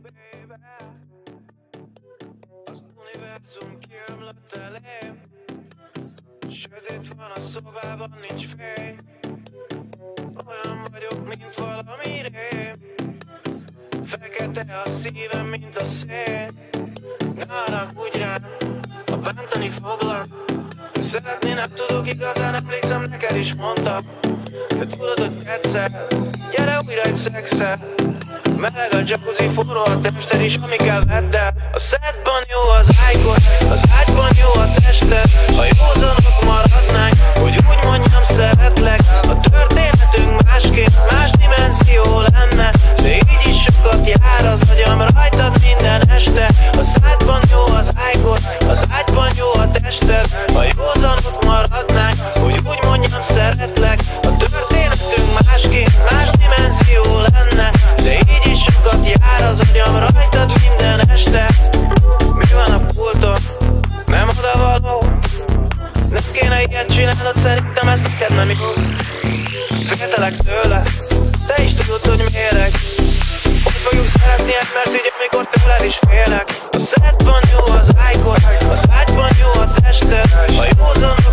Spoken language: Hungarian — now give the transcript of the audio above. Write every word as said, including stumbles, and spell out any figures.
baby. Az univerzum kiömlött elém. Sötét van a szobában, nincs fény. Olyan vagyok, mint valami rém. Fekete a szívem, mint a szél. Ne haragudj rám, ha bántani foglak. Szeretni nem tudok, igazán emlékszem, neked is mondtam. De tudod, hogy egyszer, gyere újra egy szexel. Meleg a jacuzzi, forró a tested is, ami kell vedd el. A szedban jó az ágykod, az ágyban jó a tested. Ha józanok maradnánk, hogy úgy mondjam szeretlek. A történetünk másképp, más dimenzió lenne. De így is sokat jár az agyam rajtad minden este. A szádban jó az ágykod, az ágyban jó a tested. Ha józanok maradnánk, hogy úgy mondjam szeretlek. A történetünk másképp, más dimenzió lenne. De így is sokat jár az agyam rajtad minden este. Mi van a pulton? Nem odavaló. Nem kéne ilyet csinálnod, szerintem ez neked nem jó. Féltelek tőle, te is tudod, hogy méreg. Hogy fogjuk szeretni egymást, így amikor tőled is félek. A szedban jó az ágykod, az ágyban jó a tested. Ha józan